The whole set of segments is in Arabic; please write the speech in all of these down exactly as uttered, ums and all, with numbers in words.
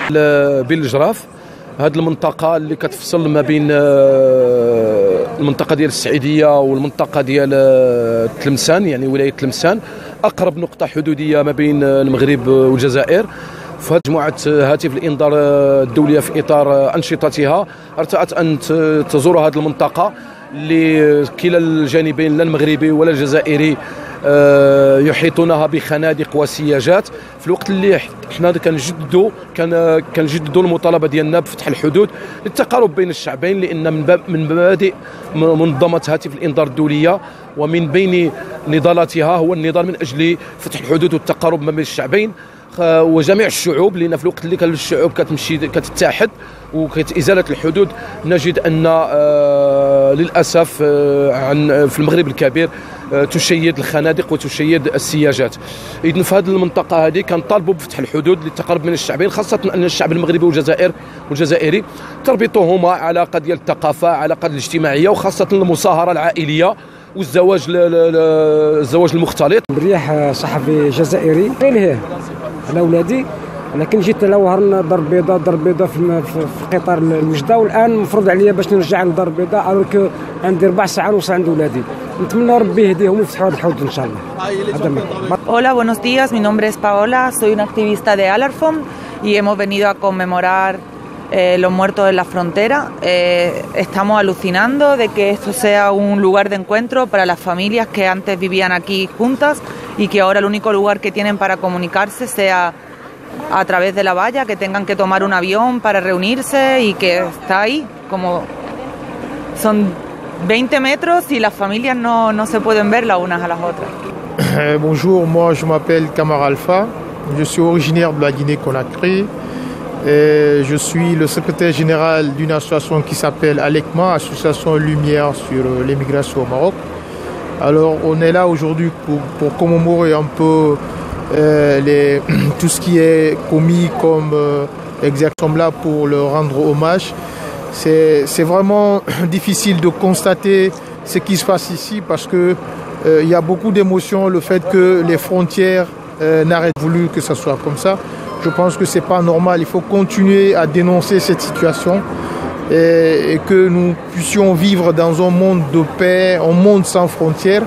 بين الجراف، هذه المنطقة اللي كتفصل ما بين المنطقة ديال السعيدية والمنطقة ديال تلمسان، يعني ولاية تلمسان، أقرب نقطة حدودية ما بين المغرب والجزائر. في مجموعة هاتف الإنذار الدولية في إطار أنشطتها ارتأت أن تزور هذه المنطقة اللي كلا الجانبين لا المغربي ولا الجزائري يحيطونها بخنادق وسياجات. في الوقت اللي حنا كنجددوا كان كنجددوا المطالبه ديالنا بفتح الحدود للتقارب بين الشعبين، لان من مبادئ منظمه هاتف الانذار الدوليه ومن بين نضالاتها هو النضال من اجل فتح الحدود والتقارب ما بين الشعبين وجميع الشعوب. لان في الوقت اللي كان الشعوب كتمشي كتتحد وكتازاله الحدود نجد ان آه للاسف آه عن في المغرب الكبير آه تشيد الخنادق وتشيد السياجات. اذن في هذه المنطقه هذه كنطالبوا بفتح الحدود للتقارب بين الشعبين، خاصه ان الشعب المغربي والجزائر والجزائري تربطهما علاقه ديال الثقافه، علاقه الاجتماعيه، وخاصه المصاهره العائليه والزواج الزواج المختلط. بريح صحفي جزائري غير انا ولادي، لكن جيت لوهرنا دار بيضاء دار بيضاء في, في قطار الوجده، والان مفروض عليا باش نرجع لدار بيضاء الوغ عندي ربع ساعه نوصل عند ولادي. نتمنى ربي يهديهم ويفتحوا هذه الحدود ان شاء الله. Hola, buenos días. Mi nombre es Paola, soy una activista de Alarfom y hemos venido a conmemorar eh, los muertos en la frontera. Eh, estamos alucinando de que esto sea un lugar de encuentro para las familias que antes vivían aquí juntas y que ahora el único lugar que tienen para comunicarse sea a través de la valla, que tengan que tomar un avión para reunirse y que está ahí, como son veinte metros y las familias no, no se pueden ver las unas a las otras. Bonjour, moi je m'appelle Kamar Alpha, je suis originaire de la Guinée-Conakry. Et je suis le secrétaire général d'une association qui s'appelle ALECMA, Association Lumière sur l'émigration au Maroc. Alors on est là aujourd'hui pour, pour commémorer un peu euh, les, tout ce qui est commis comme euh, exaction là pour leur rendre hommage. C'est vraiment difficile de constater ce qui se passe ici parce que euh, il y a beaucoup d'émotions, le fait que les frontières euh, n'arrêtent voulu que ça soit comme ça. Je pense que c'est pas normal. Il faut continuer à dénoncer cette situation et, et que nous puissions vivre dans un monde de paix, un monde sans frontières.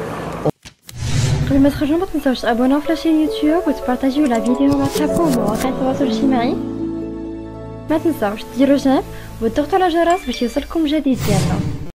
قبل ما تخرجوا ما تنساوش تابوناو في لاشين يوتيوب وتبارطاجيو لا فيديو مع صحابكم ومواقع التواصل الاجتماعي. ما تنساوش ديروا جيم وتضغطوا على الجرس باش يوصلكم جديد ديالنا.